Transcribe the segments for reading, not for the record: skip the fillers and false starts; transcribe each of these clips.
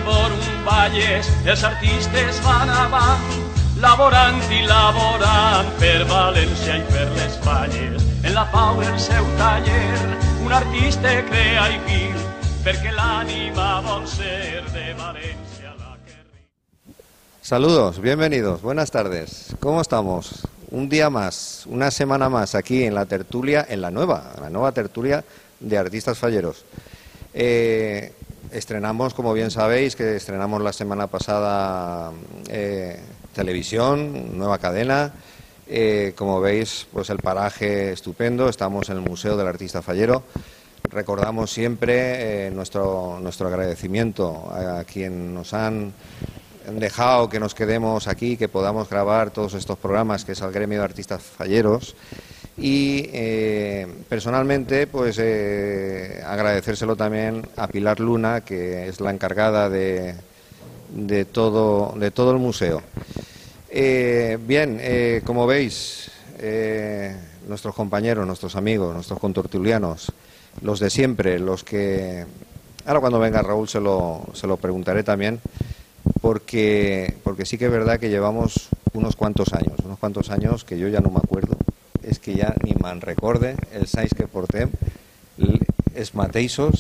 por un Valles, els artistes van avant, laborant i laborant per València i per les Falles. En la pau el seu taller, un artista crea i viu, perquè l'ànima vol ser de València la que riu. Saludos, bienvenidos, buenas tardes. ¿Cómo estamos? Un día más, una semana más aquí en la tertulia, en la nueva tertulia de Artistas Falleros. Estrenamos, como bien sabéis, que estrenamos la semana pasada televisión, nueva cadena. Como veis, pues el paraje estupendo, estamos en el Museo del Artista Fallero. Recordamos siempre nuestro agradecimiento a quien nos han dejado que nos quedemos aquí, que podamos grabar todos estos programas, que es el Gremio de Artistas Falleros. Y personalmente, pues agradecérselo también a Pilar Luna, que es la encargada de todo el museo. Bien, como veis, nuestros compañeros, nuestros amigos, nuestros contertulianos, los de siempre, los que... Ahora cuando venga Raúl se lo preguntaré también, porque sí que es verdad que llevamos unos cuantos años que yo ya no me acuerdo, és que ja ni me'n recorde els anys que portem, els mateixos,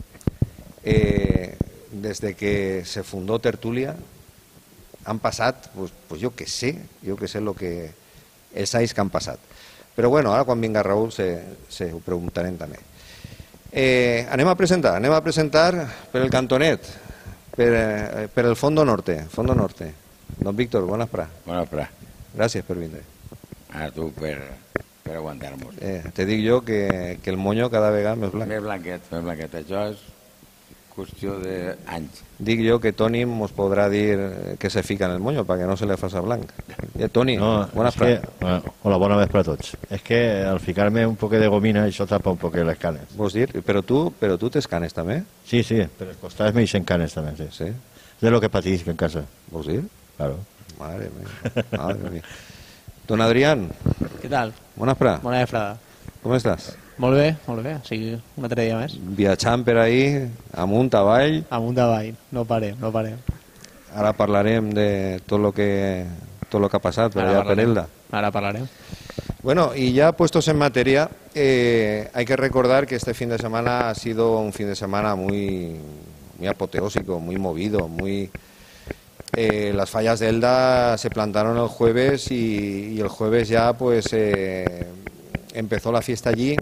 des de que se fundó Tertulia, han passat, pues jo que sé els anys que han passat. Però bueno, ara quan vinga Raúl se ho preguntarem també. Anem a presentar per el cantonet, per el Fondo Norte. Don Víctor, buenas pra. Buenas pra. Gràcies per vindre. A tu per aguantar-nos. Te dic jo que el moño cada vegada més blanc. Més blanquet. Això és qüestió d'anys. Dic jo que Toni mos podrà dir que se fica en el moño perquè no se le faça blanc. Toni, bona vesprada. Hola, bona vesprada a tots. És que al ficar-me un poquet de gomina això tapa un poquet les canes. Vols dir? Però tu tens canes també? Sí, per els costats m'eixen canes també, sí. Sí? És lo que patisc en casa. Vols dir? Claro. Madre mía. Don Adrián. Què tal? Bona vesprada. Bona vesprada. Com estàs? Molt bé. Sí, un altre dia més. Viatjant per ahí, amunt, avall. Amunt, avall. No parem. Ara parlarem de tot lo que ha passat per allà per Elda. Ara parlarem. Bueno, y ya puestos en materia, hay que recordar que este fin de semana ha sido un fin de semana muy apoteósico, muy movido, las fallas de Elda se plantaron el jueves y el jueves ya pues empezó la fiesta allí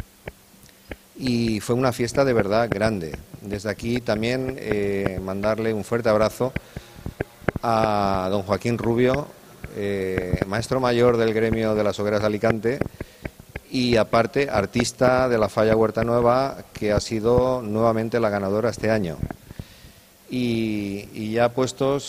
y fue una fiesta de verdad grande. Desde aquí también mandarle un fuerte abrazo a don Joaquín Rubio, maestro mayor del gremio de las hogueras de Alicante y aparte artista de la falla Huerta Nueva, que ha sido nuevamente la ganadora este año. I ja puestos,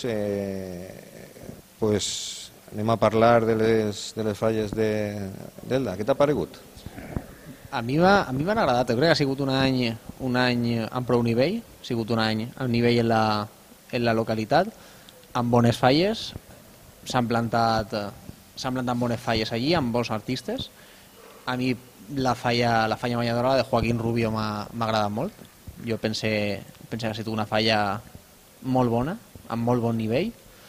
pues anem a parlar de les falles d'Elda. Què t'ha paregut? A mi m'han agradat. Jo crec que ha sigut un any amb prou nivell, ha sigut un any amb nivell en la localitat, amb bones falles, s'han plantat bones falles allí, amb bons artistes. A mi la falla balladora de Joaquín Rubio m'ha agradat molt. Jo pense que ha sigut una falla molt bona, amb molt bon nivell,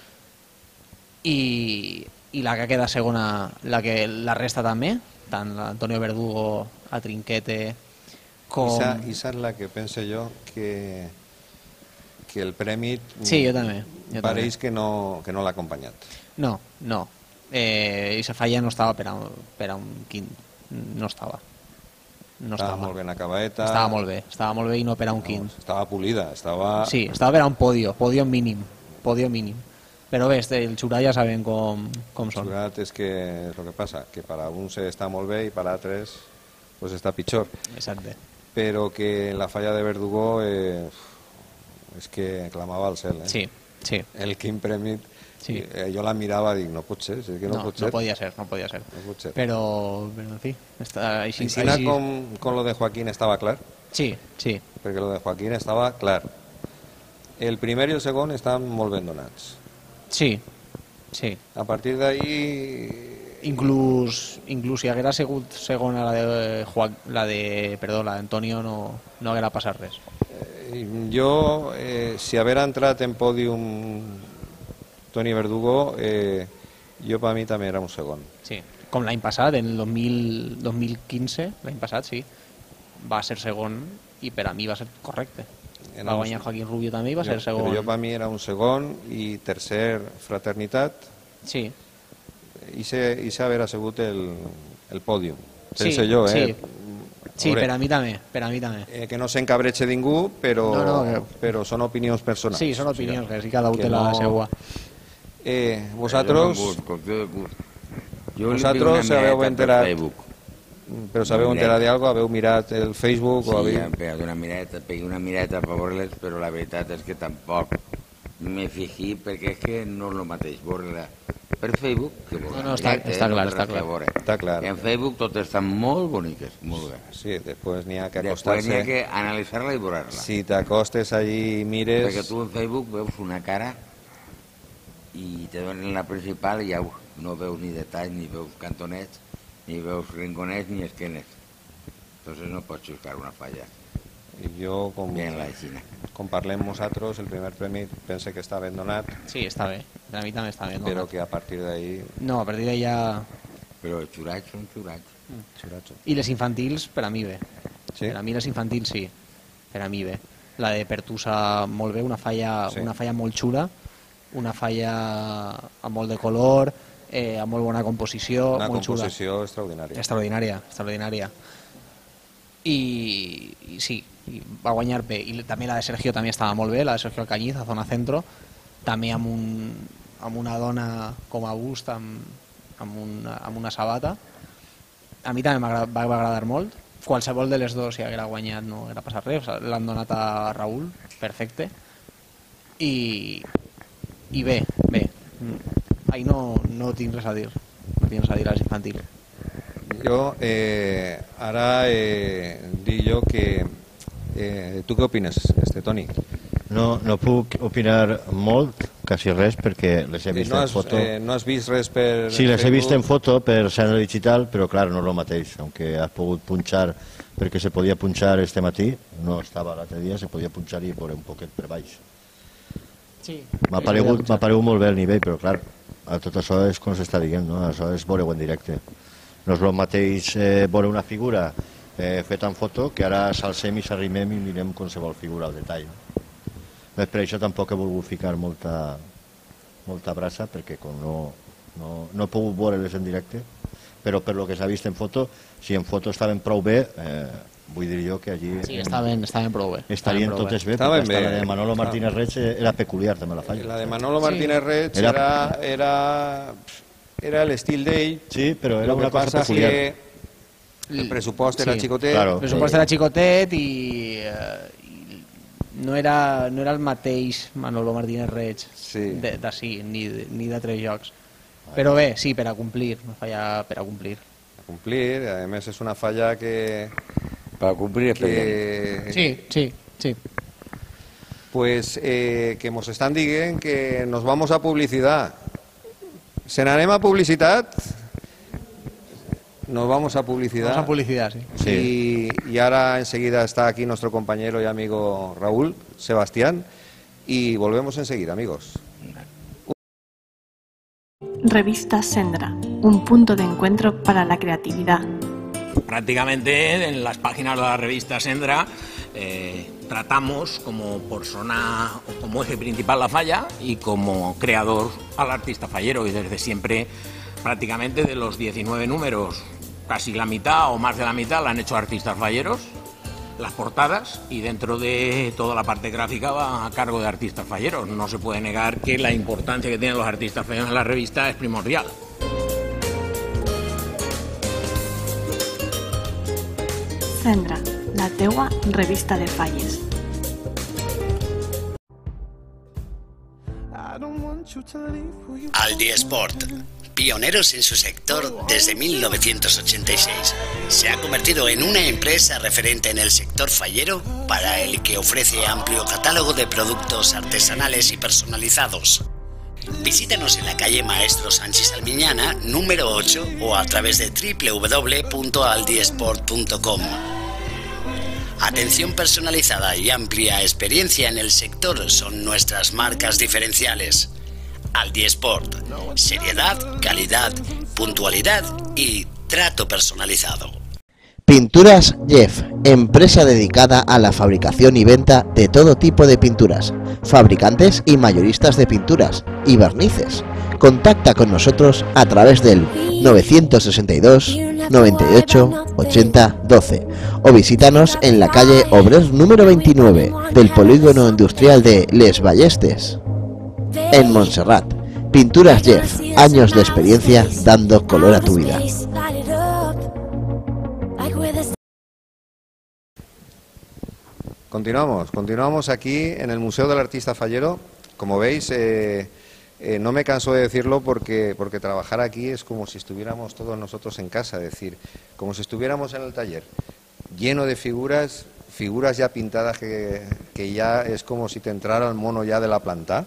i la que queda segona, la resta també, tant l'Antonio Verdugo, a Trinquete, com... Esa és la que pense jo que el premi... Sí, jo també. Pareix que no l'ha acompanyat. No. Esa falla no estava per a un quint. No estava. Estava molt ben acabadeta. Estava molt bé i no per a un quint. Estava polida, estava... Sí, estava per a un podio mínim. Però bé, el xurat ja sabem com són. El xurat és que és el que passa, que per a uns està molt bé i per a altres pues està pitjor. Exacte. Però que en la falla de Verdugo és que clamava al cel. Sí. El Quim Premi, sí. Jo la mirava i dic, no pot ser, és que no pot ser. No podia ser. No pot ser. Però en fi, així... Con lo de Joaquín estaba clar? Sí. Perquè lo de Joaquín estava clar. El primer i el segon estan molt ben donats. Sí. A partir d'ahí... Inclús si haguera sigut segona la d'Antonio no haguera passat res. Jo, si haver entrat en pòdium Toni Verdugo, jo per mi també era un segon. Sí, com l'any passat, en el 2015, l'any passat, sí, va ser segon i per a mi va ser correcte. Va guanyar Joaquín Rubio també i va ser segon. Però jo per mi era un segon i tercer Fraternitat. Sí. I sé haver assegut el pòdium. Sí, Pense jo, sí. Sí, per a mi també, que no s'encabreche ningú, però són opinions personals. Sí, són opinions, que sí, cada un té la seva. Vosaltres sabeu enterar... Però sabeu enterar d'algo? Haveu mirat el Facebook? Sí, hem pegat una mireta per veure-les, però la veritat és que tampoc me fixi, perquè és que no és el mateix veure-la per Facebook que veure-la. No, està clar. Està clar. En Facebook totes estan molt boniques, molt bé. Sí, després n'hi ha que Després acostar-se. n'hi ha que analitzar-la i veure-la. Si t'acostes allí i mires... Perquè tu en Facebook veus una cara i te donen la principal i ja no veus ni detalls, ni veus cantonets, ni veus rinconets ni esquenes. Entonces no pots buscar una falla. I jo, com parlem nosaltres, el primer premi pense que està ben donat. Sí, està bé. Per a mi també està ben donat. Però que a partir d'ahí... No, a partir d'ahí ja... Però els xurats són xurats. I les infantils, per a mi bé. Sí? Per a mi les infantils sí. Per a mi bé. La de Pertusa molt bé, una falla molt xula, una falla amb molt de color, amb molt bona composició, molt xula. Una composició extraordinària. Extraordinària. I sí, i va guanyar bé. I també la de Sergio també estava molt bé, la de Sergio Alcañiz, a Zona Centro, també amb una dona com a bust, amb una sabata. A mi també va agradar molt. Qualsevol de les dues, si haguera guanyat, no haguera passat res. L'han donat a Raúl, perfecte. I bé. Ahí no tinc res a dir. No tinc res a dir a les infantils. Jo, ara dic jo que... tu què opines, Toni? No puc opinar molt, quasi res, perquè les he vist en foto. No has vist res per... Sí, les he vist en foto per ser digital, però clar, no és el mateix. Aunque has pogut punxar, perquè se podia punxar este matí, no estava l'altre dia, se podia punxar i veure un poquet per baix. Sí. M'ha paregut molt bé el nivell, però clar, tot això és com s'està dient, no? Això és veure-ho en directe. No és el mateix veure una figura feta en foto que ara s'alcem i s'arrimem i mirem qualsevol figura al detall. Per això tampoc he volgut ficar molta brasa, perquè com no he pogut veure-les en directe, però per lo que s'ha vist en foto, si en foto estaven prou bé, vull dir jo que allí... Sí, estaven prou bé. Estarien totes bé, perquè la de Manolo Martínez Reig era peculiar, també la falla. La de Manolo Martínez Reig era l'estil d'ell. Sí, però era una cosa peculiar. El pressupost era xicotet. Claro. El pressupost era xicotet i no era el mateix Manolo Martínez Reig d'ací, ni de tres jocs. Però bé, sí, per a complir, una falla per a complir. A complir, a més és una falla que... Per a complir Sí. Pues que nos están dient que nos vamos a publicidad. ¿Se n'anem a publicitat? Nos vamos a publicidad. Vamos a publicidad, sí. Y ahora enseguida está aquí nuestro compañero y amigo Raúl Sebastián y volvemos enseguida, amigos. Revista Sendra, un punto de encuentro para la creatividad. Prácticamente en las páginas de la revista Sendra tratamos como persona o como eje principal la falla y como creador al artista fallero, y desde siempre prácticamente de los 19 números casi la mitad o más de la mitad la han hecho artistas falleros, las portadas, y dentro de toda la parte gráfica va a cargo de artistas falleros. No se puede negar que la importancia que tienen los artistas falleros en la revista es primordial. Sendra, la teua revista de falles. Aldi Sport, pioneros en su sector desde 1986, se ha convertido en una empresa referente en el sector fallero para el que ofrece amplio catálogo de productos artesanales y personalizados. Visítanos en la calle Maestro Sánchez Almiñana, número 8, o a través de www.aldiesport.com. Atención personalizada y amplia experiencia en el sector son nuestras marcas diferenciales. Aldi Sport, seriedad, calidad, puntualidad y trato personalizado. Pinturas Jeff, empresa dedicada a la fabricación y venta de todo tipo de pinturas, fabricantes y mayoristas de pinturas y barnices. Contacta con nosotros a través del 962 98 80 12 o visítanos en la calle Obrer número 29 del Polígono Industrial de Les Ballestes, en Montserrat. Pinturas Jeff, años de experiencia dando color a tu vida. Continuamos aquí en el Museo del Artista Fallero. Como veis, no me canso de decirlo porque trabajar aquí es como si estuviéramos todos nosotros en casa, es decir, como si estuviéramos en el taller, lleno de figuras ya pintadas que ya es como si te entrara el mono ya de la planta.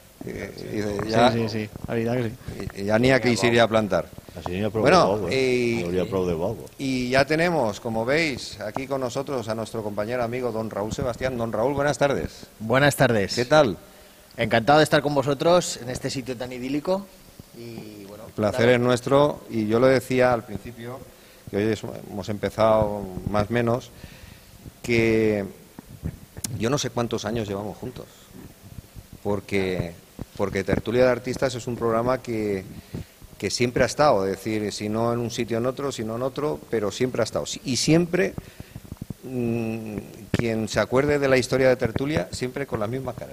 Sí, la verdad que sí. Y ya ni a que iría a plantar. Bueno, y ya tenemos, como veis, aquí con nosotros a nuestro compañero amigo don Raúl Sebastián. Don Raúl, buenas tardes. Buenas tardes. ¿Qué tal? Encantado de estar con vosotros en este sitio tan idílico. Y bueno, el placer es nuestro, y yo lo decía al principio, que hoy hemos empezado más o menos, que yo no sé cuántos años llevamos juntos, porque Tertulia de Artistas es un programa que siempre ha estado, es decir, si no en un sitio en otro, sino en otro, pero siempre ha estado. Y siempre, quien se acuerde de la historia de Tertulia, siempre con la misma cara.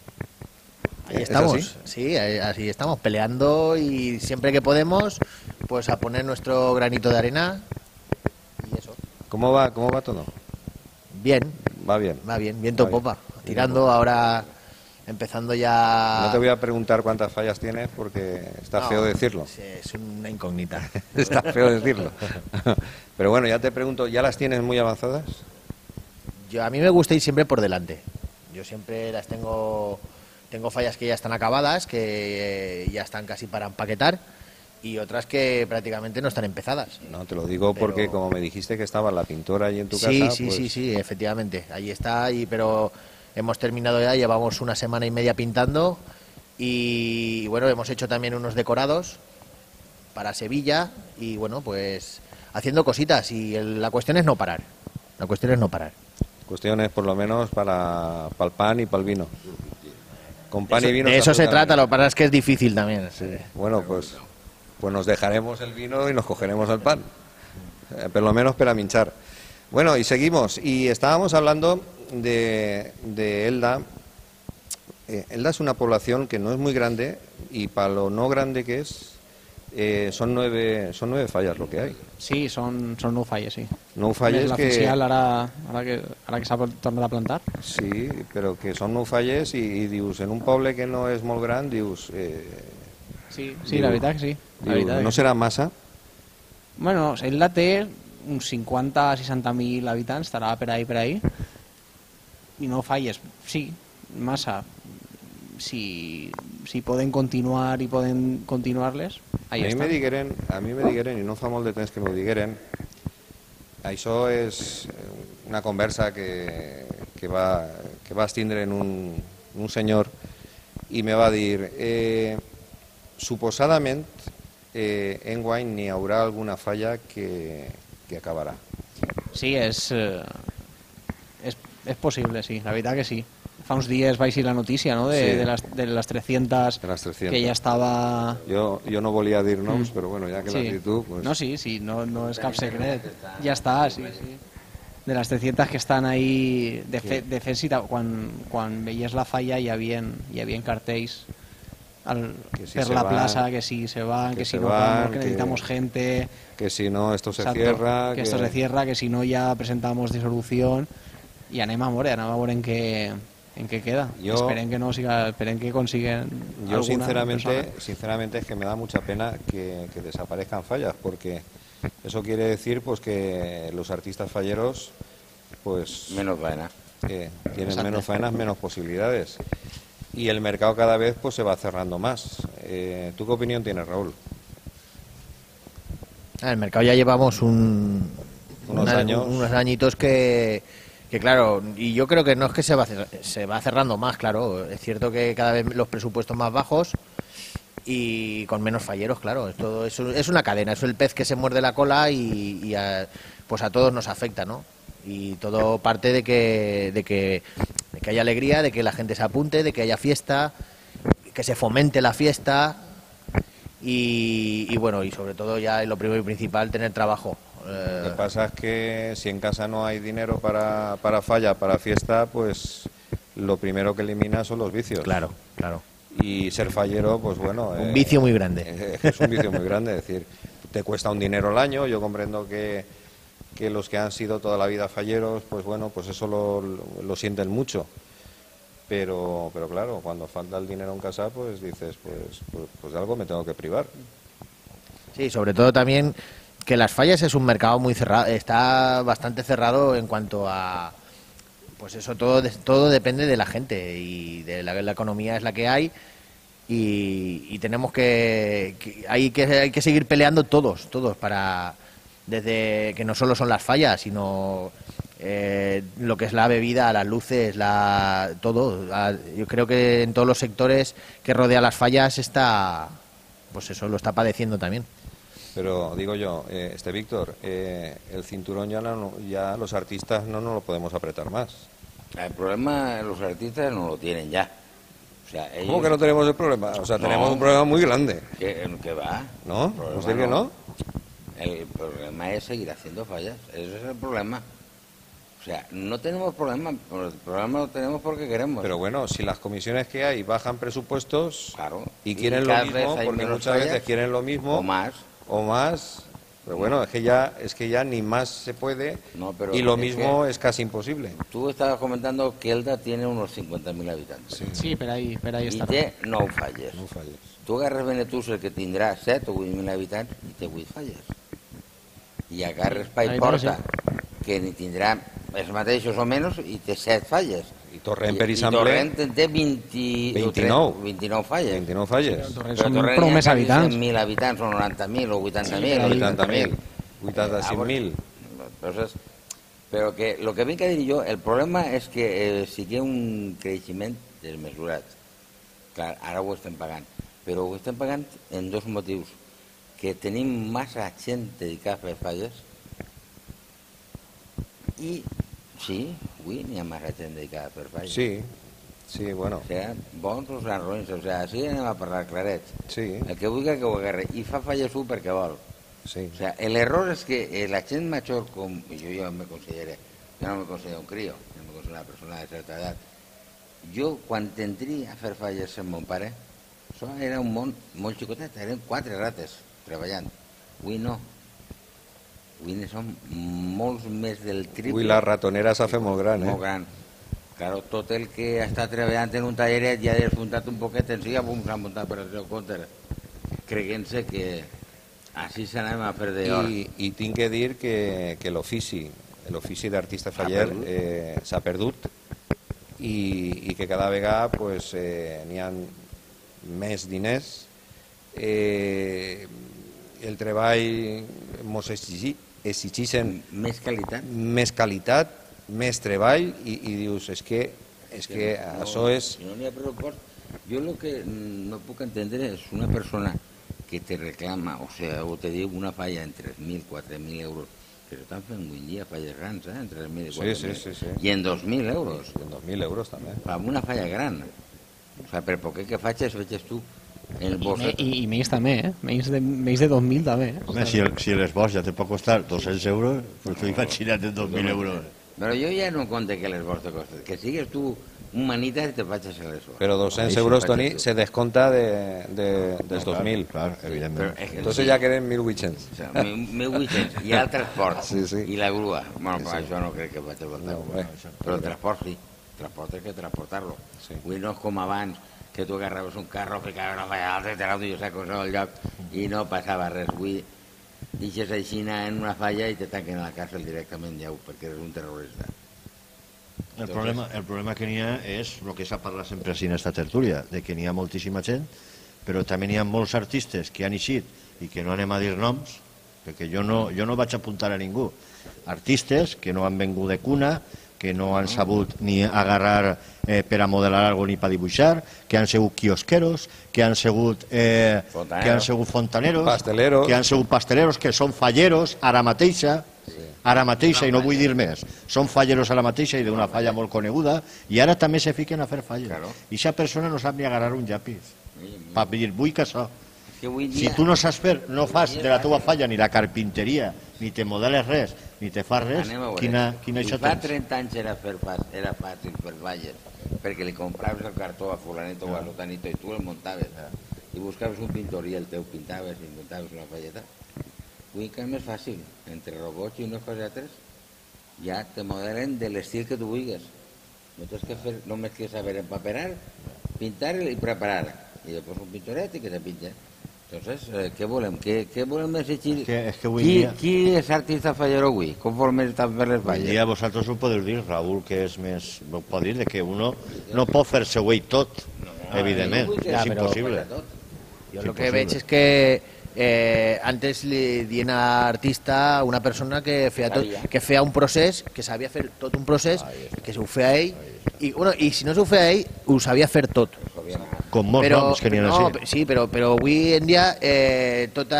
Ahí estamos, sí, así estamos, peleando y siempre que podemos, pues a poner nuestro granito de arena y eso. ¿Cómo va todo? Bien. Va bien. Va bien, viento popa. Tirando ahora... Empezando ya... No te voy a preguntar cuántas fallas tienes porque está feo decirlo. Sí, es una incógnita. Está feo decirlo. Pero bueno, ya te pregunto, ¿ya las tienes muy avanzadas? A mí me gusta ir siempre por delante. Yo siempre las tengo fallas que ya están acabadas, que ya están casi para empaquetar, y otras que prácticamente no están empezadas. No, te lo digo porque como me dijiste que estaba la pintora ahí en tu casa... pues... Sí, efectivamente. Ahí está, pero... Hemos terminado ya, llevamos una semana y media pintando y bueno, hemos hecho también unos decorados para Sevilla y bueno, pues haciendo cositas y la cuestión es no parar. La cuestión es no parar. Cuestiones por lo menos para el pan y para el vino. Con pan y vino. De eso se trata, lo que pasa es que es difícil también. Sí. Bueno, pues nos dejaremos el vino y nos cogeremos el pan. Por lo menos para minchar. Bueno, y seguimos. Y estábamos hablando de Elda. Elda es una población que no es muy grande y para lo no grande que es, son nueve fallas lo que hay. Sí, son 9 falles, sí. 9 falles la que... ara que s'ha tornat a plantar. Sí, però que són 9 falles i dius, en un poble que no és molt gran, dius... Sí, la veritat que sí. No serà massa? Bueno, Elda té uns 50-60.000 habitants, estarà per ahí. I no falles, sí, massa. Si poden continuar i poden continuar-les, ahí està. A mi me digueren, i no fa molt de temps que m'ho digueren, això és una conversa que va estindre en un senyor i me va dir suposadament enguany n'hi haurà alguna falla que acabarà. Sí, és possible, sí, la veritat que sí. Fa uns dies vaig dir la notícia, ¿no? de les 300 que ja estava... Jo no volia dir noms, però bueno, ja que l'has dit tu... Pues... No, sí, no és cap secret. Ja està, sí. De les 300 que estan ahí... De fet, sí, quan veies la falla hi havia cartells per la plaza, que si se van, que si no vamos, que necesitamos gente... Que si no, esto se cierra... Que esto se cierra, que si no ya presentamos disolución... I anem a veure en què queda. Esperen que consiguen yo sinceramente es que me da mucha pena que desaparezcan fallas, porque eso quiere decir pues que los artistas falleros pues menos faena. Tienen menos faenas, menos posibilidades, y el mercado cada vez pues se va cerrando más. ¿Tú qué opinión tienes, Raúl? El mercado ya llevamos unos añitos que Que claro, y yo creo que no es que se va cerrando más, claro. Es cierto que cada vez los presupuestos más bajos y con menos falleros, claro. Es una cadena, es el pez que se muerde la cola y pues a todos nos afecta, ¿no? Y todo parte de que haya alegría, de que la gente se apunte, de que haya fiesta, que se fomente la fiesta y bueno, y sobre todo ya lo primero y principal, tener trabajo. Lo que pasa es que si en casa no hay dinero para falla, para fiesta, pues lo primero que elimina son los vicios. Claro. Y ser fallero, pues bueno... Un vicio muy grande. Es un vicio muy grande, es decir, te cuesta un dinero al año. Yo comprendo que los que han sido toda la vida falleros, pues bueno, pues eso lo sienten mucho. Pero claro, cuando falta el dinero en casa, pues dices, pues de algo me tengo que privar. Sí, sobre todo también que las fallas es un mercado muy cerrado, está bastante cerrado en cuanto a, pues eso, todo depende de la gente y de la economía es la que hay y tenemos hay que seguir peleando todos para, desde que no solo son las fallas, sino lo que es la bebida, las luces, todo. Yo creo que en todos los sectores que rodea las fallas pues eso lo está padeciendo también. Pero digo yo, Víctor, el cinturón ya los artistas no nos lo podemos apretar más. El problema los artistas no lo tienen ya. O sea, ellos... ¿Cómo que no tenemos el problema? O sea, tenemos un problema muy grande. ¿Qué va? ¿No? ¿Usted que no? El problema es seguir haciendo fallas. Ese es el problema. O sea, no tenemos problema. El problema lo tenemos porque queremos. Pero bueno, si las comisiones que hay bajan presupuestos, claro, y quieren lo mismo, porque muchas veces quieren lo mismo o más, pero bueno, es que ya ni más se puede, y lo mismo es casi imposible. Tú estabas comentando que Elda tiene unos 50.000 habitantes. Sí, pero ahí I està. té 9 falles. Tu agarres Benetús, el que tindrà 7 o 8.000 habitants, i té 8 falles. I agarres Paiporta, que ni tindrà els mateixos o menys, i té 7 falles. I Torrent, per exemple... I Torrent té 29 falles. 29 falles. Són prou més habitants. 100.000 habitants, o 90.000, o 80.000. 80.000, 85.000. Entonces, pero que lo que vinc a dir jo, el problema és que sigui un creixement desmesurat. Clar, ara ho estem pagant, però ho estem pagant en dos motius. Que tenim massa gent dedicada a fer falles i, sí, avui n'hi ha massa gent dedicada a fer falles. Sí, bueno. O sea, bons o sanroins, o sea, així anem a parlar clarets. Sí. El que vulgui que ho agarre i fa falles perquè vol. Sí. O sea, el error es que la gent major, com jo me considero, jo no me considero un crío, jo me considero una persona de certa edat. Jo, quan tendrí a fer falles amb mon pare, això era un món molt xicotet, eren 4 rates treballant. Avui no. Avui ne som molts més del triple. Avui la ratonera s'ha fet molt gran, Molt gran. Claro, tot el que està treballant en un talleret ja ha desfuntat un poquet en si, bum, s'ha muntat per el seu compte, creient-se que així s'anem a fer d'or. I tinc que dir que l'ofici d'artista faller s'ha perdut i que cada vegada pues, n'hi ha més diners, el treball mos exigeixen més qualitat, més treball i dius, és que això és... Si no n'hi ha pressupost, jo el que no puc entendre és una persona que te reclama, o sea, o te diu una falla en 3.000, 4.000 euros, que s'estan fent avui dia falles grans, en 3.000 i 4.000. Sí. I en 2.000 euros. En 2.000 euros també. Fa una falla gran. O sea, per poquet que facis tu. I menys també, menys de 2.000 també. Home, si l'esbós ja te pot costar 200 euros, pues tu imagina't en 2.000 euros. Però jo ja no compte que l'esbós te costa, que sigues tu un manita i te facis l'esbós. Però 200 euros, Toni, se desconta dels 2.000. Clar, evidentment. Entonces ja queden 1.800. O sea, 1.800. I el transport. Sí. I la grua. Bueno, això no crec que vaig a voltar. Però el transport sí. El transport hay que transportarlo. Avui no és com abans, que tu agarraves un carro, ficava una falla altra, te l'auto i jo saco al lloc, i no passava res. Avui deixes així en una falla i te tanquen a la càrcel directament, ja, perquè eres un terrorista. El problema que n'hi ha és el que s'ha parlat sempre en aquesta tertúlia, de que n'hi ha moltíssima gent, però també n'hi ha molts artistes que han eixit i que no anem a dir noms, perquè jo no vaig apuntar a ningú. Artistes que no han vengut de cuna, que no han sabut ni agarrar per a modelar algo ni per dibuixar, que han sigut quiosqueros, que han sigut fontaneros, pasteleros, que han sigut pasteleros, que són falleros ara mateixa, i no vull dir més, són falleros ara mateixa i d'una falla molt coneguda, i ara també se fiquen a fer falles. I aquesta persona no sap ni agarrar un llapis per dir, vull que això. Si tu no saps fer, no fas de la teva falla ni la carpinteria, ni te modeles res, ni te fas res, quina això tens? Fa tens? 30 anys era fàcil fer falles, perquè li compraves el cartó a fulaneto o a sotanito i tu el muntaves, i buscaves un pintor i el teu pintaves i muntaves una falleta. Avui que és més fàcil, entre robots i unes cosetes, ja te modelen de l'estil que tu vulguis. No tens que fer, només que saber empaperar, pintar i preparar, i després un pintoret i que te pinta. Entonces, què volem? Què volem exigir? Qui és artista fallero avui? Conforme estan per les falles? Avui dia vosaltres ho podeu dir, Raül, que és més... Ho pot dir, que uno no pot fer-se avui tot, evidentment, és impossible. Jo el que veig és que antes li dient a artista una persona que feia un procés, que sabia fer tot un procés, que s'ho feia ell, i si no s'ho feia ell, ho sabia fer tot. Com molts noms que n'hi ha així. Sí, però avui en dia tot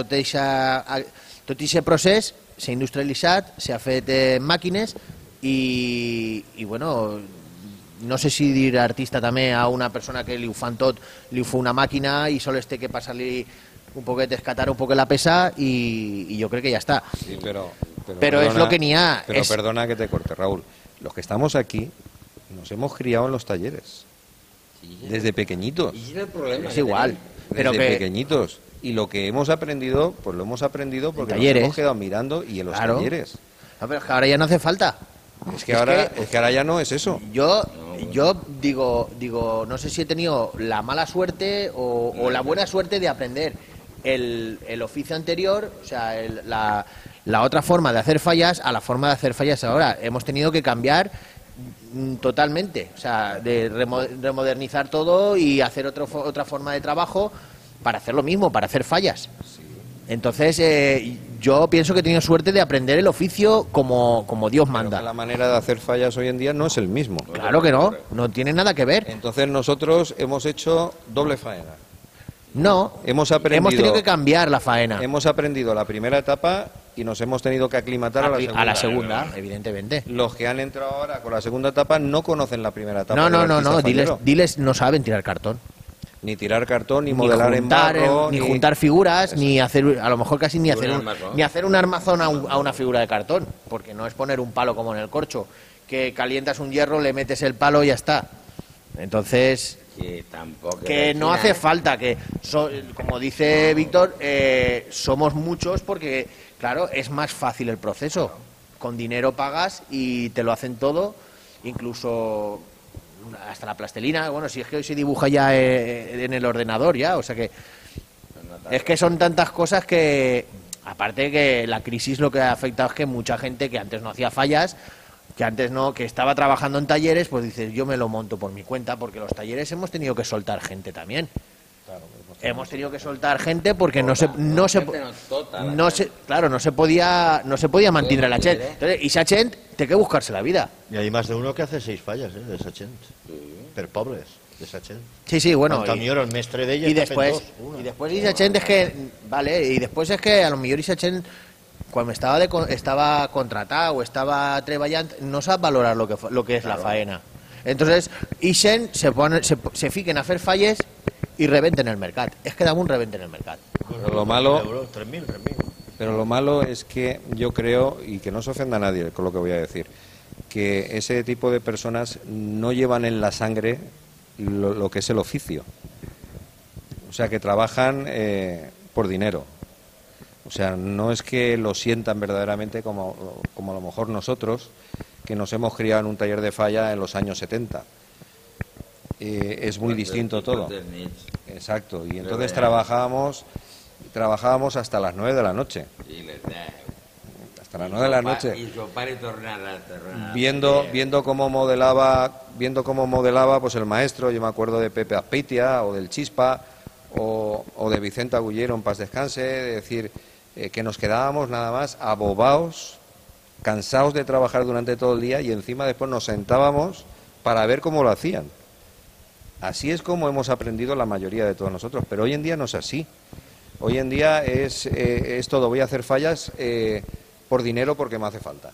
aquest procés s'ha industrialitzat, s'ha fet màquines i bueno, no sé si dir artista també a una persona que li ho fan tot, li ho fa una màquina i sols té que passar-li un poquet, escatar un poquet la pesa y yo creo que ya está. Sí, pero perdona, es lo que ni ha. Pero perdona que te corte, Raúl. Los que estamos aquí nos hemos criado en los talleres. Desde pequeñitos. Y el problema es igual. Desde pequeñitos. Y lo que hemos aprendido, pues lo hemos aprendido porque nos hemos quedado mirando y en los talleres. No, pero es que ahora ya no hace falta. Es que ahora ya no es eso. Yo digo, no sé si he tenido la mala suerte o la buena suerte de aprender el oficio anterior, o sea, la otra forma de hacer fallas a la forma de hacer fallas ahora. Hemos tenido que cambiar totalmente, o sea, de remodernizar todo y hacer otra forma de trabajo para hacer lo mismo, para hacer fallas. Entonces, yo pienso que he tenido suerte de aprender el oficio como Dios manda. Pero la manera de hacer fallas hoy en día no es el mismo. Claro que no tiene nada que ver. Entonces nosotros hemos hecho doble faena. No, hemos tenido que cambiar la faena. Hemos aprendido la primera etapa y nos hemos tenido que aclimatar a la segunda, evidentemente. Los que han entrado ahora con la segunda etapa no conocen la primera etapa. No, diles no saben tirar cartón. Ni tirar cartón, ni modelar en barro, ni juntar figuras, ni hacer, a lo mejor casi ni hacer un armazón a una figura de cartón, porque no es poner un palo como en el corcho, que calientas un hierro, le metes el palo y ya está. Entonces, que no hace falta, que como dice Víctor, somos muchos porque, claro, es más fácil el proceso. Con dinero pagas y te lo hacen todo, incluso hasta la plastilina. Bueno, si es que hoy se dibuja ya en el ordenador ya, o sea que es que son tantas cosas que, aparte que la crisis lo que ha afectado es que mucha gente que antes no hacía fallas, que antes no, que estaba trabajando en talleres, pues dices, yo me lo monto por mi cuenta, porque los talleres hemos tenido que soltar gente también. Hemos tenido que soltar gente porque no se podía mantener a la gente. Entonces, y esa gente tiene que buscarse la vida. Y hay más de uno que hace 6 fallas, de esa gente. Per pobres, de esa gente. Sí, bueno. El mestre de ella y después esa gente es que, vale, y después es que a lo mejor esa gente, cuando estaba contratada o estaba treballant, no sabe valorar lo que es la faena. Entonces, ixen se fiquen a hacer falles y reventen el mercat. Es que damunt reventen el mercat. Pero lo malo es que yo creo, y que no se ofenda a nadie con lo que voy a decir, que ese tipo de personas no llevan en la sangre lo que es el oficio. O sea, que trabajan por dinero. O sea, no es que lo sientan verdaderamente como a lo mejor nosotros, que nos hemos criado en un taller de falla en los años 70. Es muy distinto todo. Exacto. Y entonces trabajábamos hasta las 9 de la noche. Hasta las 9 de la noche. Viendo cómo modelaba pues el maestro. Yo me acuerdo de Pepe Azpeitia o del Chispa o de Vicente Agullero, en paz descanse, de decir que nos quedábamos nada más abobaos cansados de trabajar durante todo el día y encima después nos sentábamos para ver cómo lo hacían. Así es como hemos aprendido la mayoría de todos nosotros, pero hoy en día no es así. Hoy en día es todo, voy a hacer fallas por dinero porque me hace falta.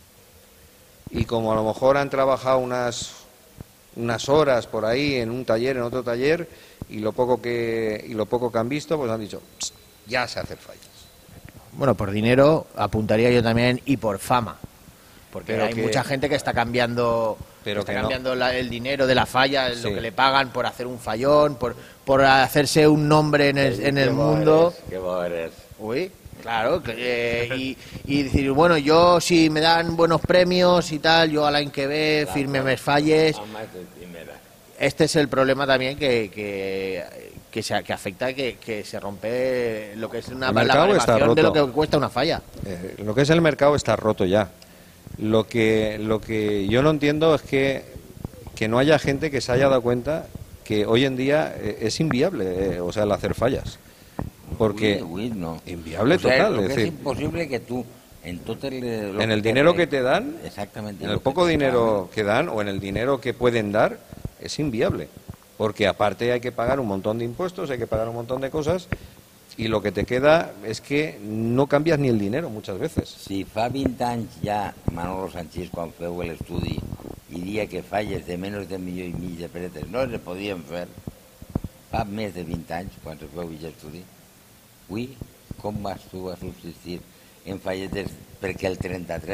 Y como a lo mejor han trabajado unas horas por ahí en un taller, en otro taller, y lo poco que han visto, pues han dicho, ya sé hacer fallas. Bueno, por dinero apuntaría yo también y por fama. Porque Pero hay mucha gente que está cambiando, el dinero de la falla, lo que le pagan por hacer un fallón, por hacerse un nombre en el mundo. Qué bo eres. Uy, claro. Y decir, bueno, yo si me dan buenos premios y tal, yo al año que ve, firme mis falles. Este es el problema también que afecta, que se rompe lo que es la valoración de lo que cuesta una falla. Lo que es el mercado está roto ya. Lo que yo no entiendo es que no haya gente que se haya dado cuenta que hoy en día es inviable, o sea, el hacer fallas. Porque no. Inviable, o sea, total. Lo que es decir, imposible que tú, en todo en el dinero que te dan, exactamente, en el poco dinero que dan o en el dinero que pueden dar, es inviable. Porque aparte hay que pagar un montón de impuestos, hay que pagar un montón de cosas, y lo que te queda es que no cambias ni el dinero muchas veces. Si fa 20 anys ja Manolo Sanchís, quan feu l'estudi, i dia que falles de menys de 1,5 milions de pessetes no se podien fer, fa més de 20 anys, quan se feu aquest estudi, avui, com vas tu a subsistir en falletes? Perquè el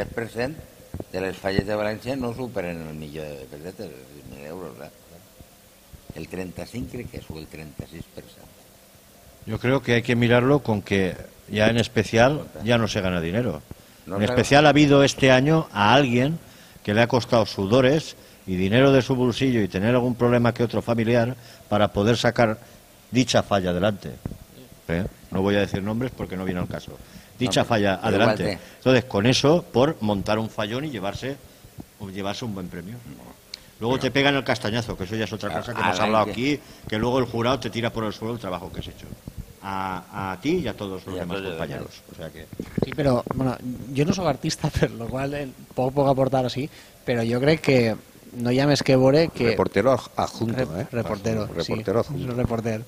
33% de les falles de València no superen el milió de pessetes, 1.000 euros. El 35 crec que és, o el 36%. Yo creo que hay que mirarlo con que ya en especial ya no se gana dinero. En especial ha habido este año a alguien que le ha costado sudores y dinero de su bolsillo y tener algún problema que otro familiar para poder sacar dicha falla adelante. No voy a decir nombres porque no viene al caso. Dicha falla adelante. Entonces, con eso, por montar un fallón y llevarse un buen premio. Luego te pegan el castañazo, que eso ya es otra cosa que hemos hablado aquí, que luego el jurado te tira por el suelo el trabajo que has hecho. A ti y a todos los demás compañeros. O sea que... Sí, pero bueno, yo no soy artista, per lo qual puedo aportar así, pero yo creo que no llames que Bore que... Reportero adjunto, Reportero, reportero sí, adjunto. Reportero.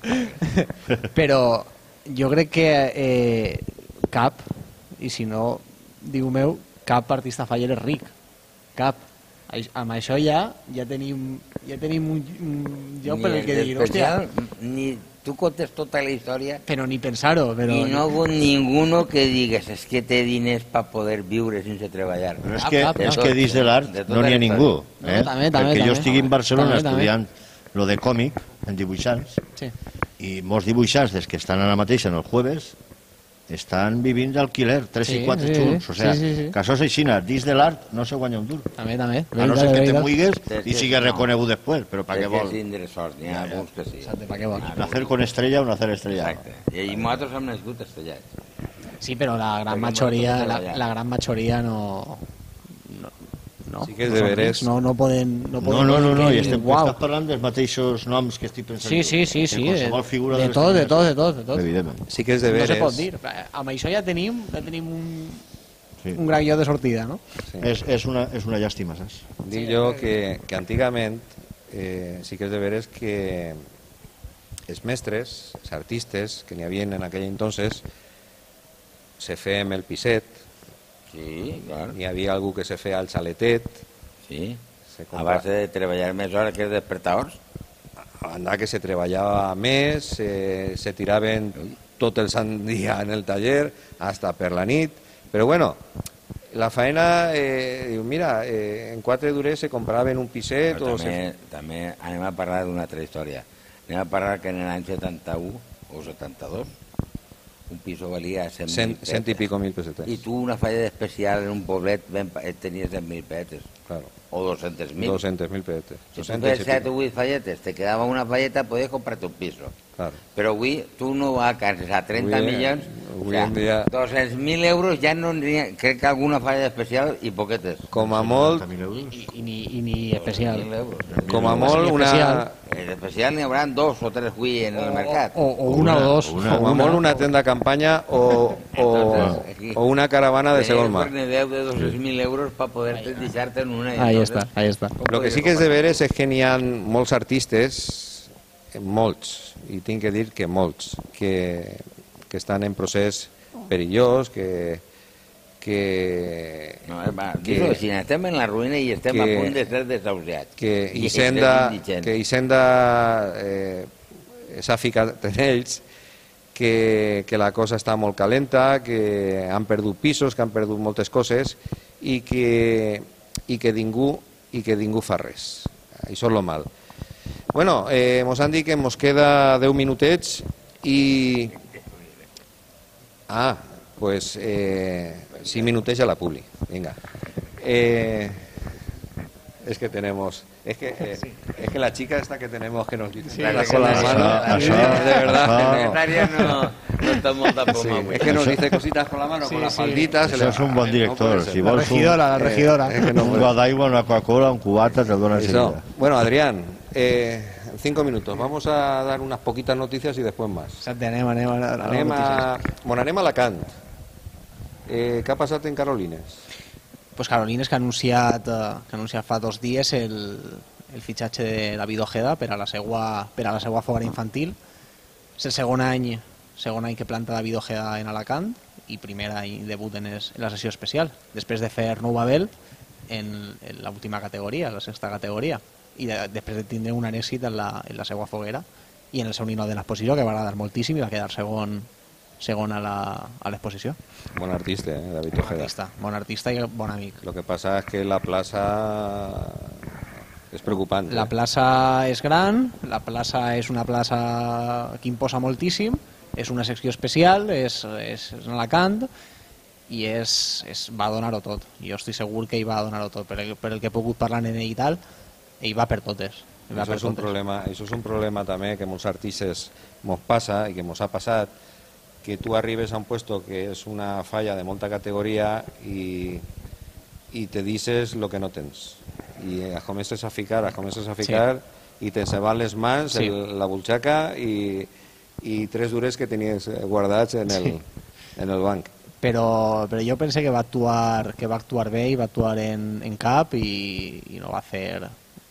Però jo crec que cap, i si no, diu meu, cap artista faller és ric. Cap. Amb això ja tenim un lloc per el que dir, hòstia... Ni tu contes tota la història... Però ni pensar-ho, però... I no hi ha ninguno que digues es que té diners per poder viure sense treballar. Però és que dins de l'art no n'hi ha ningú. Perquè jo estic en Barcelona estudiant lo de còmic, en dibuixants, i molts dibuixants des que estan ara mateix en el jueves estan vivint d'alquiler, 3 i 4 xuls. O sigui, que això és així, dins de l'art no se guanya un dur. També. A no ser que te muigues i sigues reconegut després, però per què vol? És tindre sort, n'hi ha alguns que sí. Per què vol? Nacer con estrella o nacer estrellado. Exacte. I nosaltres hem nascut estrellats. Sí, però la gran majoria no... Sí que és deberes. No poden... No, i estàs parlant dels mateixos noms que estic pensant. Sí. De tot. Evidentment. Sí que és deberes. No se pot dir. Amb això ja tenim un gran lloc de sortida, no? Sí. És una llàstima, saps? Dic jo que antigament sí que és deberes que els mestres, els artistes que n'hi havia en aquell entonces, se fem el piset. Sí, clar. Hi havia algú que se feia el xaletet. Sí, a base de treballar més hores que els despertadors. Anda que se treballava més, se tiraven tot el sant dia en el taller, hasta per la nit. Però bueno, la faena, diu, mira, en 4 durers se compraven un piset... També anem a parlar d'una altra història. Anem a parlar que en l'any 71 o 72 un piso valia 100 i pico mil pesetes. I tu una falla especial en un poblet tenies 100.000 pesetes. Claro. O 200.000. 200.000 pesetes. Si tu fes 7 o 8 falletes, te quedava una falleta, podies comprar-te un piso. Claro. Però avui tu no alcances a 30 milions, avui en dia... 200.000 euros ja no n'hi ha, crec que alguna falla especial i poquetes. Com a molt... I ni especial. Com a molt una... especial n'hi haurà 2 o 3 avui en el mercat. O una o dos. O a molt una tenda campanya o una caravana de segon mà. N'hi 10 de 200.000 euros per poder deixar-te en una. Ahí está. Lo que sí que és de veres és que n'hi ha molts artistes, molts, i tinc que dir que molts, que estan en procés perillós, No, si estem en la ruïna i estem a punt de ser desahuciats. Que Hisenda s'ha ficat en ells, que la cosa està molt calenta, que han perdut pisos, que han perdut moltes coses i que ningú fa res. Això és lo mal. Bueno, mos han dit que mos queda 10 minutets i... pues 5 minutos a la publi. Venga. Es que tenemos... Es que la chica esta que tenemos que nos dice con las manos, de verdad no está molt de poma. Es que nos dice cositas con la mano, con las falditas. Eso es un buen director. Si vols la regidora. Un got d'aigua, una Coca-Cola, un cubata, te lo donas enseguida. Bueno, Adrián, 5 minutos. Vamos a dar unas poquitas noticias y después más. Anem a Alacant. Què ha passat en Carolines? Pues Carolines que ha anunciat fa 2 dies el fitxatge de David Ojeda per a la seva fogara infantil. És el segon any que planta David Ojeda en Alacant i primer any debut en la sessió especial, després de fer Nou Babel en l'última categoria, la 6ª categoria, i després de tindre un èxit en la seva foguera i en el seu ninot de l'exposició, que va agradar moltíssim i va quedar segon a l'exposició. Bon artista, David Ojeda. Bon artista i bon amic. Lo que pasa es que la plaça és preocupant. La plaça és gran, la plaça és una plaça que imposa moltíssim, és una secció especial, és en Alacant i va donar-ho tot. Jo estic segur que ell va donar-ho tot. Per el que he pogut parlar amb ell i tal, ell va per totes. Això és un problema també que molts artistes mos passa i que mos ha passat, que tu arribes a un puesto que és una falla de molta categoria i te dices lo que no tens. I comences a ficar i te se van les mans, la butxaca i 3 dures que tenies guardats en el banc. Però jo pense que va actuar bé i va actuar en cap i no va fer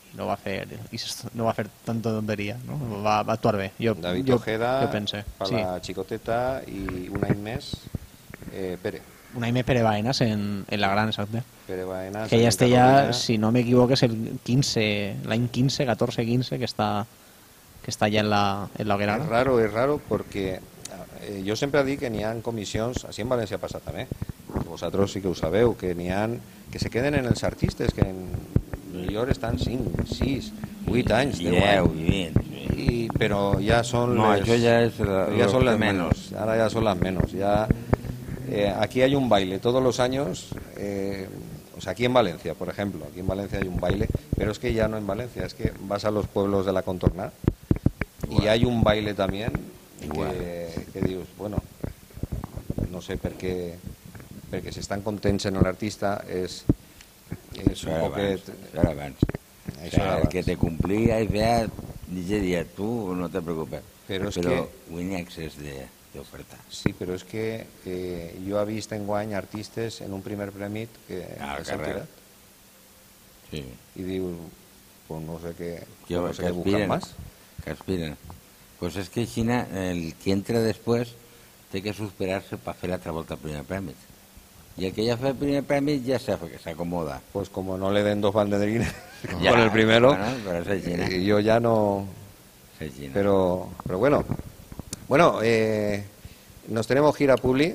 tanta tonteria, no? Va actuar bé. David Ojeda per sí. La xicoteta i un any més Pere. Un any més Pere Baenas en la gran, exacte. Pere Baenas, que ja està ja, si no m'equivoco, és el 15, l'any 15, 14-15 que està ja en la hoguera. És raro perquè jo sempre dic que n'hi ha comissions, així en València passa també, vosaltres sí que ho sabeu, que n'hi ha que se queden en els artistes, que millor estan 5, 6, 8 anys, 10 anys. Però ja són les menos. Ara ja són les menos. Aquí hay un baile todos los años, o sea, aquí en Valencia, por ejemplo, aquí en Valencia hay un baile, pero es que ya no en Valencia, es que vas a los pueblos de la contorna y hay un baile también que dius, bueno, no sé per què, perquè si estan contents en l'artista és un poquet... Això era abans. El que te complia i feia, diria, tu no te preocupes, però avui n'hi ha excés d'oferta. Sí, però és que jo he vist enguany artistes en un primer premi que s'han tirat. Sí. I diu, pues no sé què buscan más. Que aspiren. Pues és que Xina, el que entra després, té que superar-se per fer l'altra volta al primer premi. Y el que ya fue el primer premio ya se acomoda. Pues como no le den 2 banderines con el primero, yo ya no... Pero bueno. Bueno, nos tenemos que ir a Publi.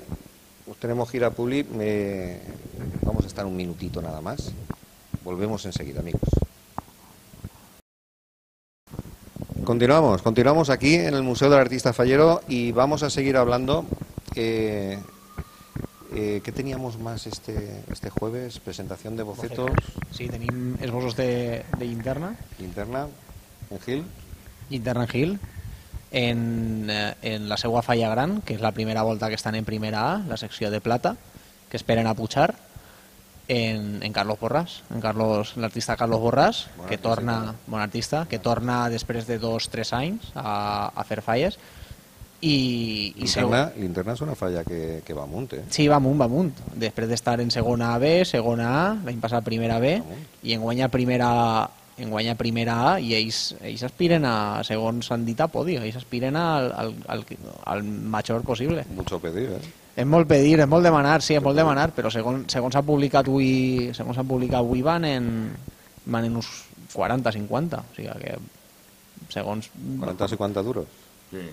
Vamos a estar un minutito nada más. Volvemos enseguida, amigos. Continuamos aquí en el Museo del Artista Fallero y vamos a seguir hablando... ¿qué teníamos más este jueves? Presentación de bocetos. Sí, tenim esbossos de Interna. Interna, en Gil. Interna en Gil. En la seva falla gran, que és la primera volta que estan en primera A, la secció de plata, que esperen a pujar. en Carlos Borràs, l'artista Carlos Borràs, que torna, bon artista, que torna després de 2-3 anys a fer falles. I Linterna és una falla que va amunt, eh? Sí, va amunt. Després d'estar en segona B, segona A, l'any passat primera B, i en guanya primera A, i ells aspiren a, segons han dit a podi, ells aspiren al major possible. Mucho pedir, eh? És molt pedir, és molt demanar, sí, és molt demanar, però segons s'ha publicat avui van en uns 40-50, o sigui que segons... 40-50 duros? Sí.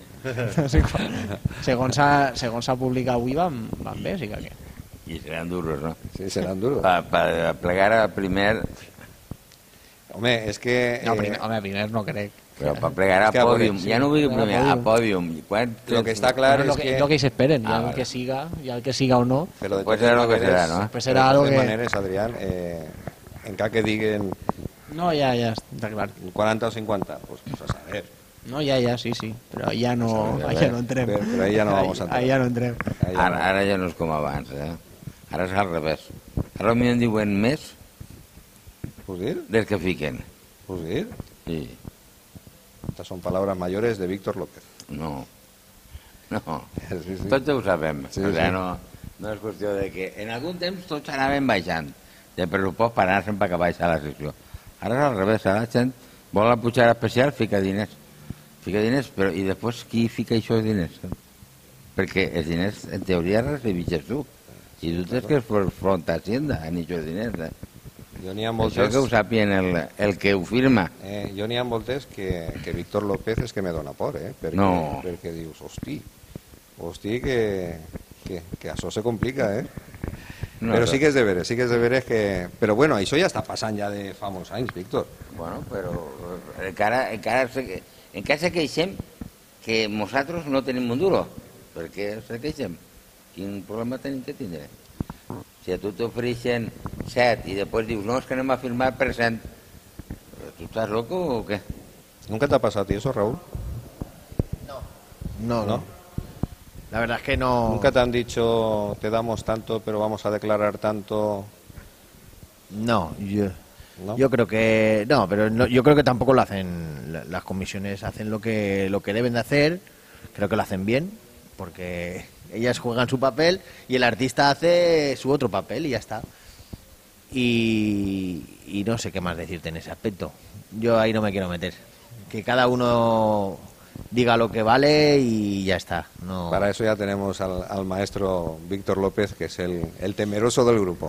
Segons s'ha publicat avui van bé, sí que... I seran duros, ¿no? Sí, seran duros. Para plegar a primer... Home, és que... No, primer no crec. Però per plegar a pòdium, ja no vull primer, a pòdium. Lo que està clar és que... Lo que s'esperen, ja el que siga o no. Però de pues serà el que serà, no? Pues serà algo que... maneres, Adrián, encara que diguen... No, ja, està clar. 40 o 50, pues a saber. No, ja, sí, però ja no entrem. Però ahí ja no vamos a entrar. Ahí ja no entrem. Ara ja no és com abans, eh? Ara és al revés. Ara potser en diuen més del que fiquen. ¿Puedes ir? Sí. Estas son palabras mayores de Víctor López. No. Sí. Tots ho sabem. Sí, o sigui, sí. no és qüestió de que en algun temps tots anaven baixant de pressupost per anar sempre que baixa la secció. Ara és al revés, ara la gent vol la pujada especial, fica diners, però i després qui fica aquests diners? Perquè els diners en teoria recibixes tu. Si tu tens que front a Hacienda en aquests diners, això que ho sàpien el que ho firma. Jo n'hi ha moltes que Víctor López és que me dona por, perquè dius, hosti, que això se complica, No, però sí que és de veres que... Però bueno, això ja està passant ja de fa molts anys, Víctor. Bueno, però encara se queixem que nosaltres no tenim un duro. Per què se queixem? Quin problema tenim que tindre? Si a tu t'ofereixen 7 i després dius, no, és que anem a firmar per 100, ¿tú estás loco o qué? ¿Nunca te ha pasado a ti eso, Raúl? No. La verdad es que no. ¿Nunca te han dicho, te damos tanto, pero vamos a declarar tanto? No, yo creo que no, pero yo creo que tampoco lo hacen. Las comisiones hacen lo que deben de hacer. Creo que lo hacen bien, porque ellas juegan su papel y el artista hace su otro papel y ya está. Y no sé qué más decirte en ese aspecto. Yo ahí no me quiero meter. Que cada uno diga lo que vale y ya está. No. Para eso ya tenemos al maestro Víctor López, que es el temeroso del grupo.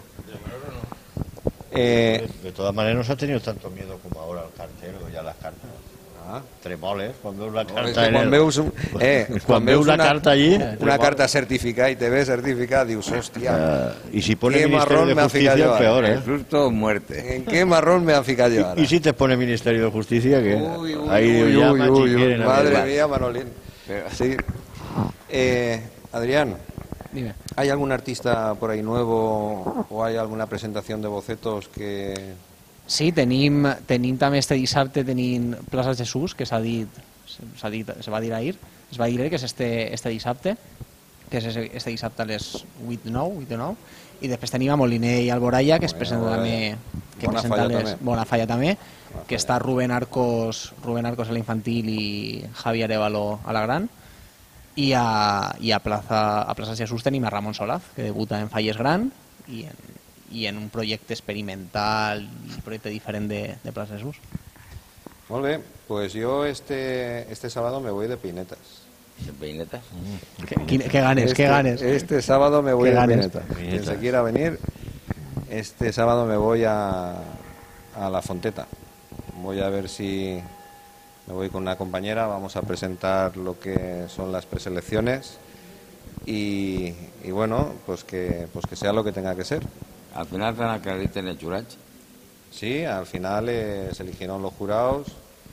De todas maneras no se ha tenido tanto miedo como ahora al cartel o ya las cartas. Tremoles, quan veus la carta... Quan veus la carta allí... Una carta certificada y te ves certificada, dius, hostia, y si pone Ministerio de Justicia, peor, ¿eh? Susto o muerte. ¿En qué marrón me han fijado yo ahora? ¿Y si te pone Ministerio de Justicia? Que uy, madre mía, Manolín. Sí. Adrián, dime. ¿Hay algún artista por ahí nuevo o hay alguna presentación de bocetos que... Sí, tenim també este dissabte Plaça Jesús, que se va dir ahir, que és este dissabte, que és este dissabte a les 8 de 9, i després tenim a Moliner i Alboraya, que es presenta també, que Bona Falla també, que està Rubén Arcos a la infantil i Javi Arevalo a la gran, i a Plaça Jesús tenim a Ramon Solaz, que debuta en Falles Gran i en un projecte experimental i un projecte diferent de Plaça Jesús. Molt bé, pues yo este sábado me voy de peinetas. ¿De peinetas? Qué ganes. Este sábado me voy de peinetas. Quien se quiera venir, este sábado me voy a La Fonteta. Voy a ver si me voy con una compañera, vamos a presentar lo que son las preselecciones y bueno, pues que sea lo que tenga que ser. Al final van a acreditar el jurado. Sí, al final se eligieron los jurados.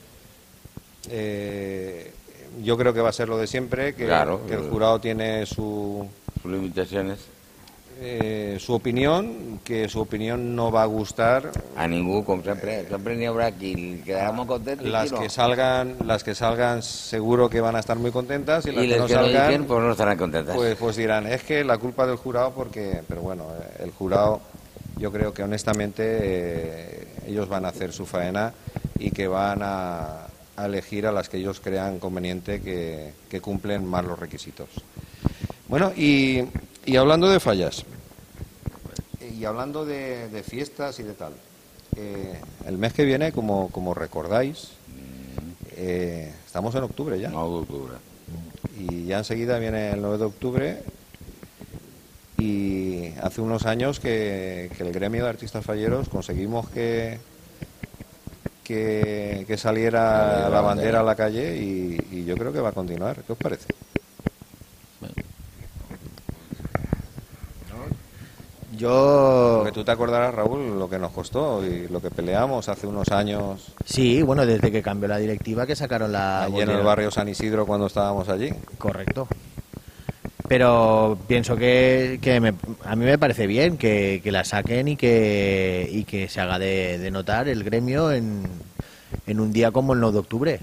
Yo creo que va a ser lo de siempre, que el jurado tiene sus limitaciones. Su opinión, que su opinión no va a gustar a ningún, como siempre ni habrá aquí, quedaremos contentos. Las que salgan seguro que van a estar muy contentas y las que no salgan, dicen, pues no estarán contentas. Pues dirán, es que la culpa del jurado, pero bueno, el jurado, yo creo que honestamente ellos van a hacer su faena y que van a elegir a las que ellos crean conveniente que cumplen más los requisitos. Bueno, y hablando de fallas, y hablando de fiestas y de tal, el mes que viene, como recordáis, estamos en octubre ya. 9 de octubre. Y ya enseguida viene el 9 de octubre y hace unos años que el gremio de artistas falleros conseguimos que saliera la bandera a la calle y yo creo que va a continuar. ¿Qué os parece? Porque tú te acordarás, Raúl, lo que nos costó y lo que peleamos hace unos años. Sí, bueno, desde que cambió la directiva que sacaron la... Allí en el barrio San Isidro cuando estábamos allí. Correcto. Pero pienso que a mí me parece bien que la saquen y que se haga de notar el gremio en un día como el 9 de octubre.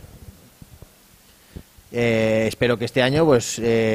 Espero que este año, pues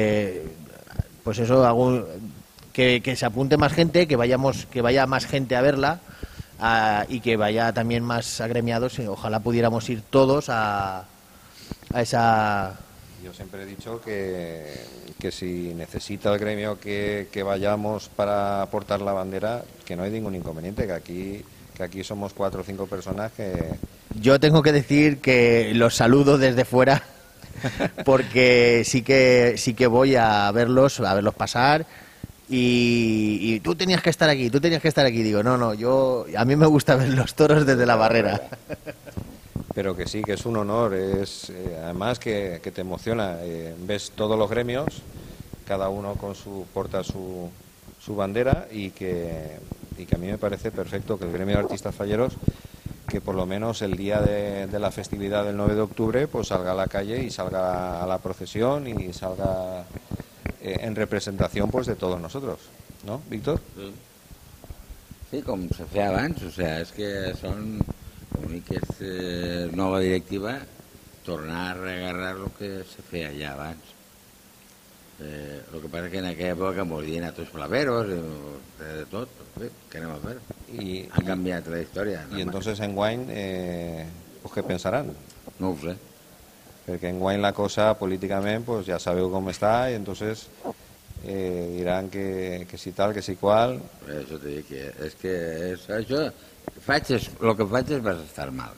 eso, que se apunte más gente, que vaya más gente a verla y que vaya también más agremiados. Ojalá pudiéramos ir todos a esa... Yo siempre he dicho que si necesita el gremio que vayamos para aportar la bandera, que no hay ningún inconveniente, que aquí somos 4 o 5 personas que... Yo tengo que decir que los saludo desde fuera porque sí que voy a verlos pasar y tú tenías que estar aquí, digo, no, a mí me gusta ver los toros desde la barrera. Pero que sí, que es un honor, además que te emociona, ves todos los gremios, cada uno porta su bandera y que a mí me parece perfecto que el gremio de artistas falleros, que por lo menos el día de la festividad del 9 de octubre, pues salga a la calle y salga a la procesión y salga en representación pues de todos nosotros, ¿no, Víctor? Sí, com se feia abans, o sea, és que són l'únic que és nova directiva tornar a agarrar el que se feia ja abans. Lo que pasa es que en aquella època volien a tots flaveros, de tot, però bé, què anem a fer? Han canviat la història. Y entonces en Wine, pues ¿qué pensarán? No ho sé. Perquè en Wine la cosa políticament pues ja sabeu com està i entonces diran que si tal, que si qual. Això t'he dit que és que això el que faig és vas estar mal,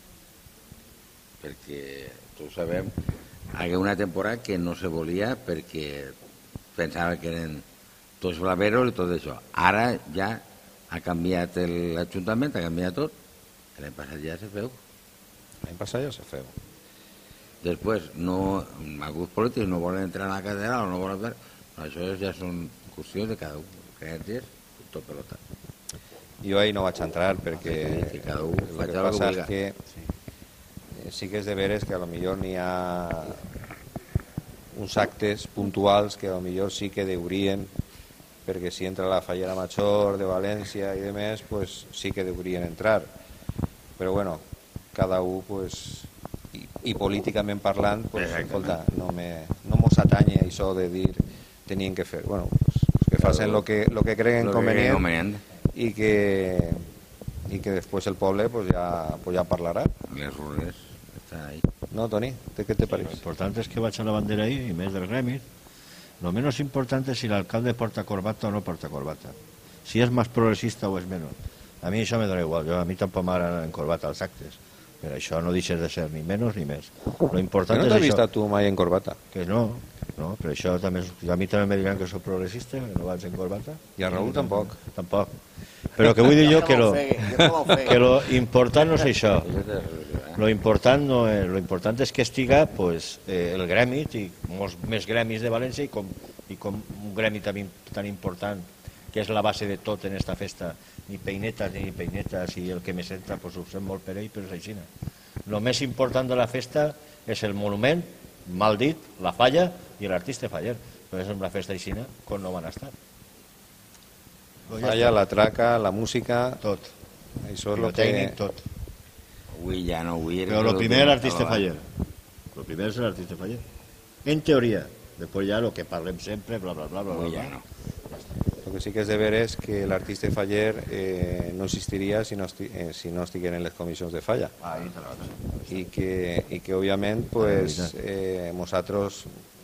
perquè tots sabem hi ha una temporada que no se volia perquè pensava que eren tots blaveros i tot això. Ara ja ha canviat l'Ajuntament, ha canviat tot. L'any passat ja se feu. L'any passat ja se feu. Després, alguns polítics no volen entrar a la catedral o no volen fer... Això ja són qüestions de cada un, creences, tot pelota. Jo ahí no vaig entrar perquè el que passa és que sí que és de veres que a lo millor n'hi ha uns actes puntuals que a lo millor sí que deurien, perquè si entra la Fallera Major de València i demés, pues sí que deurien entrar. Però bueno, cada un pues... I políticament parlant, pues, escolta, no mos atanye això de dir tenien que fer. Bueno, pues que facin lo que creguen convenient i que després el poble pues ja parlarà. Les runes estan ahí. No, Toni, ¿qué te parece? Lo importante es que vaya la bandera ahí y mes del gremio. Lo menos importante es si el alcalde porta corbata o no porta corbata. Si es más progresista o es menos. A mí això me dona igual. A mi tampoc m'agraden en corbata els actes. Però això no deixes de ser ni menys ni més. Lo important no t'has vist tu mai en corbata? Que no, però això també a mi també me diran que soc progressista, que no vaig en corbata. I a Raúl tampoc. Tampoc. Però que vull dir jo que lo important no és això. Lo important és que estiga pues, el gremi i molts més gremis de València i com un gremi tan important que és la base de tot en esta festa, ni peinetes i el que me senta pues, ho sent molt per ell, però és així. El més important de la festa és el monument, mal dit, la falla i l'artista faller. Però és una festa així com no van estar. Falla, la traca, la música... Tot. Això és el tècnic, tot. Avui ja no vull... Però el primer és l'artista faller. El primer és l'artista faller. En teoria. Després ja el que parlem sempre, bla, bla, bla, bla, bla. Avui ja no. Lo que sí que és de veres que l'artista faller no existiria si no estigueren les comissions de falla. I que òbviament, pues, nosaltres,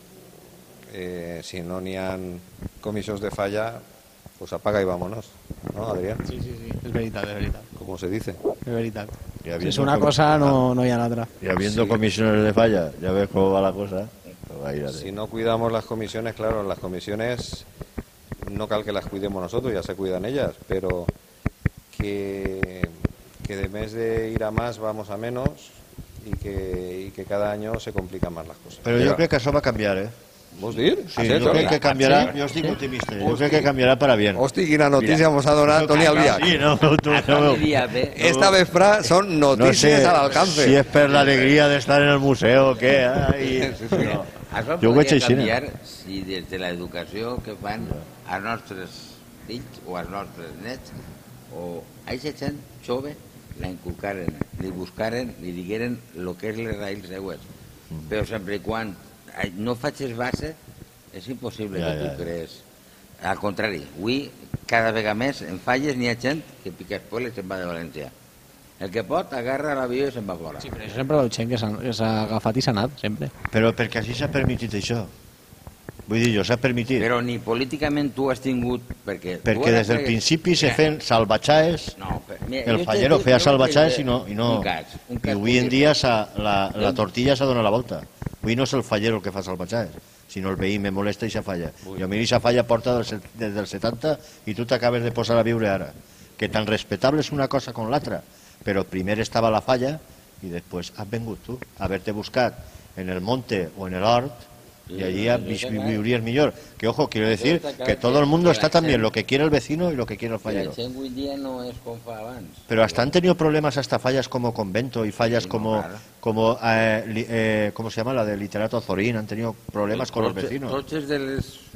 si no n'hi ha comissions de falla, pues apaga y vámonos, ¿no, Adrián? Sí, es veritat, es veritat. ¿Cómo se dice? Es veritat. Y Si es una cosa, no hi ha l'altra. Y habiendo comisiones de falla, ya ves cómo va la cosa. Si no cuidamos las comisiones, claro, las comisiones no cal que las cuidemos nosotros, ya se cuidan ellas, pero que de mes de ir a más vamos a menos y que cada año se complican más las cosas. Pero yo creo que eso va a cambiar, ¿eh? ¿Vos dir? Sí, yo creo que cambiará, yo estoy optimista, yo creo que cambiará para bien. Hostia, quina notícia vamos a donar Toni Albiach. Sí, no, Esta vespre son noticias al alcance. Si es per la alegría de estar en el museo o què. Això Jo ho veig podria així. canviar si des de l'educació que fan als nostres fills o als nostres nets o a aquesta gent jove la inculcaren, li buscaren, li digueren el que és les raïls seues. Però sempre i quan no facis base és impossible que tu crees. Al contrari, avui cada vegada més en falles n'hi ha gent que pica espuela i se'n va de València. El que pot agarra l'avió i se'n va fora. Sí, però això sempre veu gent que s'ha agafat i s'ha anat, sempre. Però perquè així s'ha permitit això. Vull dir, s'ha permitit. Però ni políticament tu has tingut... Perquè des del principi se feien salvatjaes, el fallero feia salvatjaes i no... I avui en dia la tortilla s'ha donat la volta. Avui no és el fallero el que fa salvatjaes, sinó el veí me molesta i se falla. I a mi aquesta falla porta des del 70 i tu t'acabes de posar a viure ara. Que tan respetable és una cosa com l'altra, però primer estava la falla i després has vengut tu a haver-te buscat en el monte o en el hort y allí vivirías mejor. Que ojo, quiero decir que todo el mundo está también lo que quiere el vecino y lo que quiere el fallero. La gent avui dia no és com fa abans. Pero hasta han tenido problemas hasta fallas como Convento y fallas ¿cómo se llama? La de Literato Zorín, han tenido problemas con los vecinos. Tots de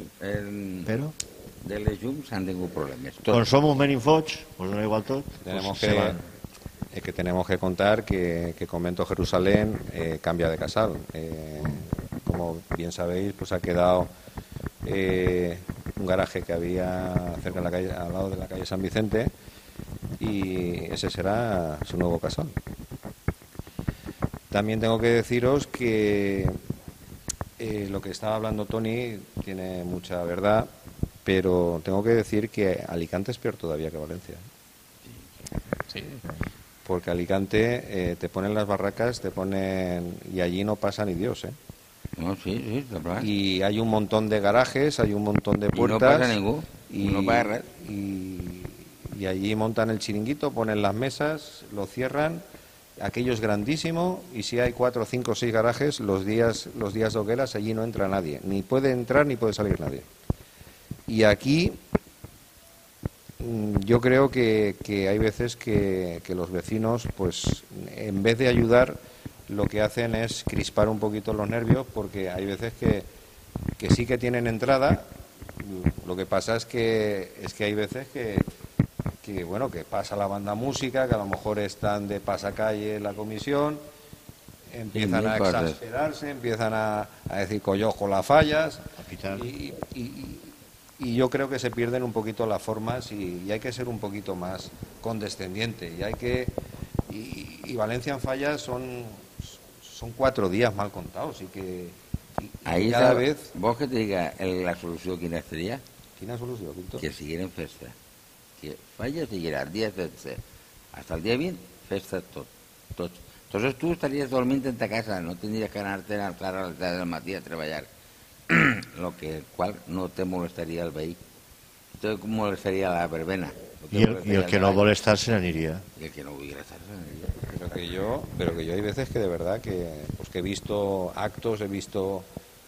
les llums han tingut problemes. Con Somos Menin Foch, pues no igual todo. Tenemos que contar que Convento Jerusalén cambia de casal. Como bien sabéis, pues ha quedado un garaje que había cerca de la calle, al lado de la calle San Vicente, y ese será su nuevo casal. También tengo que deciros que lo que estaba hablando Toni tiene mucha verdad, pero tengo que decir que Alicante es peor todavía que Valencia. Sí. Porque Alicante te ponen las barracas, y allí no pasa ni Dios, ¿eh? No, sí, claro. Y hay un montón de garajes, hay un montón de puertas. Y no pasa ningú, no pasa res. Y allí montan el chiringuito, ponen las mesas, lo cierran, aquello es grandísimo, y si hay 4, 5, 6 garajes, los días de hogueras allí no entra nadie, ni puede entrar ni puede salir nadie. Y aquí yo creo que hay veces que los vecinos, pues en vez de ayudar, lo que hacen es crispar un poquito los nervios, porque hay veces que sí que tienen entrada. Lo que pasa es que hay veces que pasa la banda música, que a lo mejor están de pasacalle en la comisión, empiezan a exasperarse, empiezan a decir collojo las fallas, y yo creo que se pierden un poquito las formas, y hay que ser un poquito más condescendiente, y Valencia en fallas son 4 días mal contados, y Ahí cada vez... ¿Vos que te diga la solució quina seria? Quina solució, Víctor? Que sigueren festa. Que falla siguera el dia 16 hasta el dia 20, festa tots. Entonces tu estaries dormint en ta casa, no tindries que anar-te a alçar a les 10 del matí a treballar, qual no te molestaria el veí, te molestaria la verbena. Y el que no vol estar se n'aniria. Y el que no hubiera estar se n'aniria. Pero que yo hay veces que de verdad que he visto actos, he visto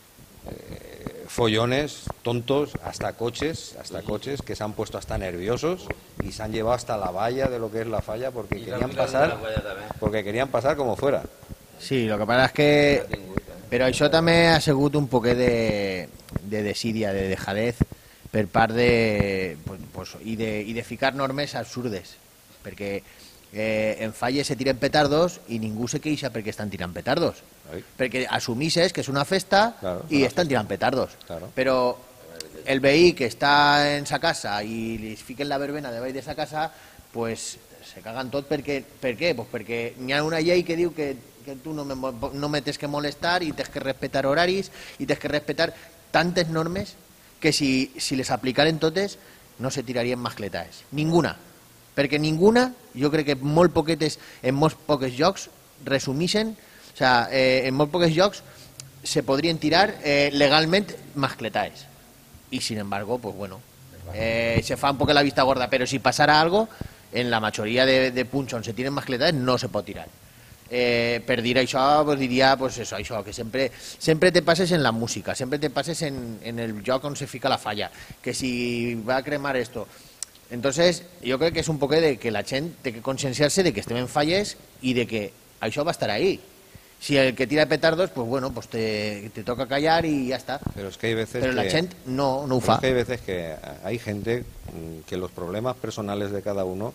follones tontos, hasta coches que se han puesto hasta nerviosos y se han llevado hasta la valla de lo que es la falla porque querían pasar como fuera. Sí, lo que pasa es que... Però això també ha sigut un poquet de desídia, de dejadez per part de... i de ficar normes absurdes, perquè en falles se tiren petardos i ningú se queixa perquè estan tirant petardos, perquè assumixes que és una festa i estan tirant petardos, però el veí que està en sa casa i li fiquen la verbena de baix de sa casa, pues se caguen tot perquè... Per què? Pues perquè hi ha una llei que diu que tu no me tens que molestar i tens que respetar horaris i tens que respetar tantes normes que si les aplicaren totes no se tirarien mascletes. Ninguna. Perquè ninguna, jo crec que molt poquetes, en molts pocs jocs resumixen, o sea, en molt pocs jocs se podrien tirar legalment mascletes. Y sin embargo, pues bueno, se fa un poco la vista gorda, pero si pasara algo, en la mayoría de punts on se tiren mascletes no se pot tirar. Per dir això, pues diria pues eso, això, que sempre te passes en la música, sempre te passes en el joc on se fica la falla, que si va a cremar esto. Entonces, jo crec que és un poc de que la gent té que conscienciar-se de que estem en falles i de que això va estar ahí. Si el que tira petardos, pues bueno, pues te toca callar y ya está. Pero es que hay veces Pero la gente no ho fa. Es que hay veces que hay gente que los problemas personales de cada uno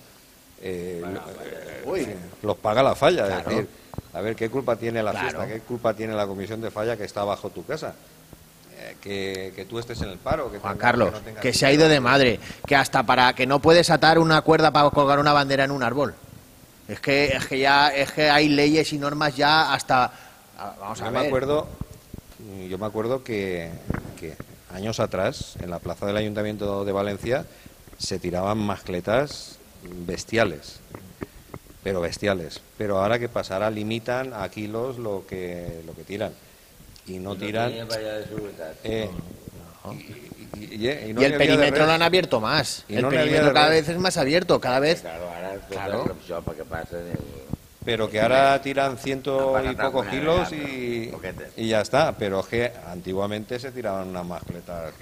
los paga la falla. Claro. Es decir, a ver, ¿qué culpa tiene la fiesta? ¿Qué culpa tiene la comisión de falla que está bajo tu casa? Que tú estés en el paro. Que Juan Carlos, que se ha ido de madre. Que hasta para que no puedes atar una cuerda para colgar una bandera en un árbol. Es que hay leyes y normas ya hasta... Vamos a ver. Yo me acuerdo que años atrás, en la plaza del Ayuntamiento de Valencia, se tiraban mascletas bestiales. Pero ahora que pasará, limitan a kilos lo que tiran. Y no tiran... Y el perímetro lo han abierto más. El perímetro cada vez es más abierto, cada vez... Claro. Pero que ahora tiran ciento y pocos kilos y ya está. Pero que antiguamente se tiraban unas mascletas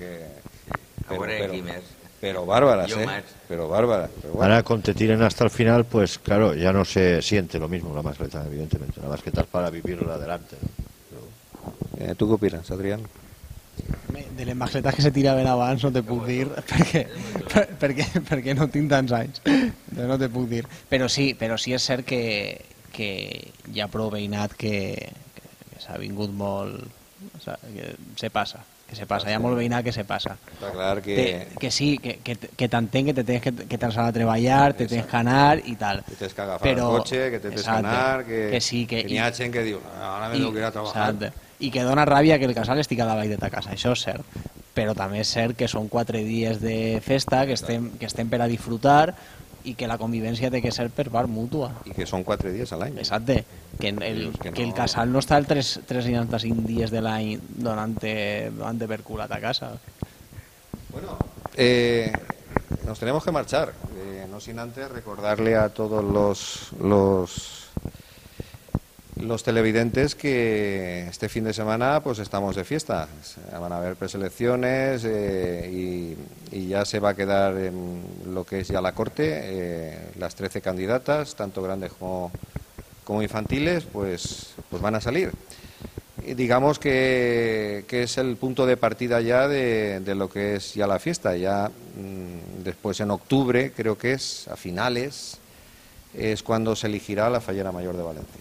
pero bárbaras, pero bárbaras. Pero bueno. Ahora con te tiren hasta el final, pues claro, ya no se siente lo mismo la mascleta, evidentemente. La mascleta es para vivirla adelante, ¿no? ¿Tú qué opinas, Adrián? De les mascletes que se tiraven abans no te puc dir perquè no tinc tants anys, no te puc dir, però sí és cert que hi ha prou veïnat que s'ha vingut molt, que se passa, hi ha molt veïnat que se passa. Està clar que sí, que t'entenc que te tens que t'alçar a treballar, te tens que anar i tal. Que tens que agafar el cotxe, que te tens que anar, que n'hi ha gent que diu, ara me tengo que ir a trabajar. I que dona ràbia que el casal estigui davall de ta casa, això és cert. Però també és cert que són 4 dies de festa, que estem per a disfrutar i que la convivència té que ser per part mútua. I que són 4 dies a l'any. Exacte. Que el casal no està el 365 dies de l'any donant per cul a ta casa. Bueno, nos tenemos que marchar. No sin antes recordarle a todos los televidentes que este fin de semana pues estamos de fiesta. Van a haber preselecciones y ya se va a quedar en lo que es ya la corte, las 13 candidatas, tanto grandes como infantiles, pues van a salir. Y digamos que es el punto de partida ya de lo que es ya la fiesta. Ya después en octubre, creo que es, a finales, es cuando se elegirá la Fallera Mayor de Valencia.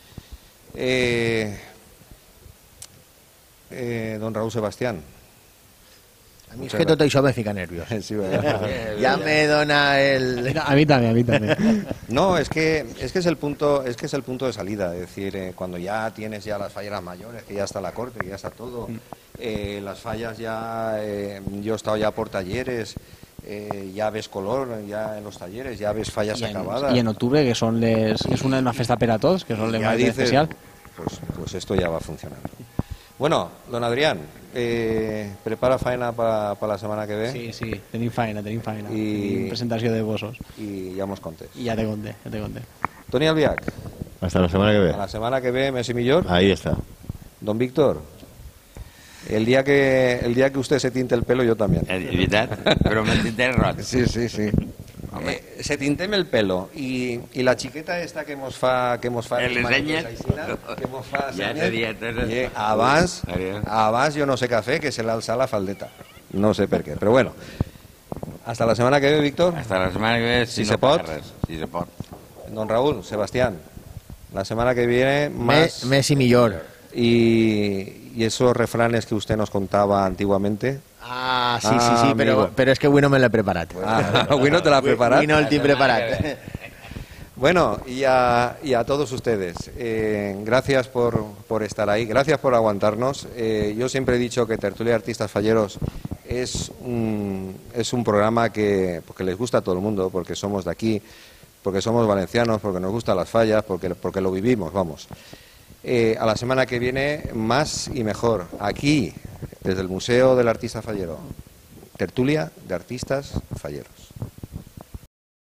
Don Raúl Sebastián. A mi és que tot això me fica nerviós. Sí, ya me dona el... A mí también. No, es que es el punto de salida. Es decir, cuando ya tienes ya las falleras mayores, que ya está la corte, que ya está todo, las fallas ya... yo he estado ya por talleres, ya ves color ya en los talleres, ya ves fallas acabadas. Y en octubre, que son es una festa per a tots, que son les más especial. Pues esto ya va funcionando. Bueno, don Adrián, prepara faena para la semana que ve. Sí, tenim faena. Tenim presentació de bossos. Y ya mos contes. Y ya te conté. Toni Albiach. Hasta la semana que ve. A la semana que ve, mes y millor. Ahí está. Don Víctor. El día que usted se tinte el pelo, yo también. ¿Verdad? Pero me tinte el rock. Sí. Se tinteme el pelo y la chiqueta esta que hemos fa el renyes ja abans yo no sé qué hacer, que se le alza la faldeta, no sé por qué, pero bueno, hasta la semana que ve, Víctor. Hasta la semana que ve, si no se pot. Si se pot. Don Raúl, Sebastián, la semana que viene más y millor. Y esos refranes que usted nos contaba antiguamente, Ah, sí, pero es que avui no me l'he preparat. Avui no te l'ha preparat? Avui no el tinc preparat. Bueno, y a todos ustedes, gracias por estar ahí, gracias por aguantarnos. Yo siempre he dicho que Tertulia de Artistas Falleros es un programa que les gusta a todo el mundo, porque somos de aquí, porque somos valencianos, porque nos gustan las fallas, porque lo vivimos, vamos. A la semana que viene, más y mejor, aquí, desde el Museo del Artista Fallero, Tertulia de Artistas Falleros.